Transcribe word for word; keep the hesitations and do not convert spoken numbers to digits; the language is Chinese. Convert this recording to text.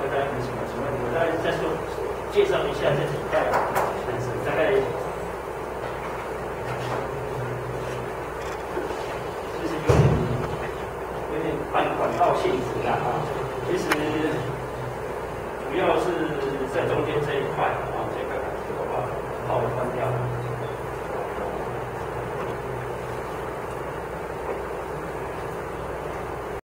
大家没什么什么问题，我大概再说介绍一下这几块本身，大概就是有点有点半广告性质的啊。其实主要是在中间这一块。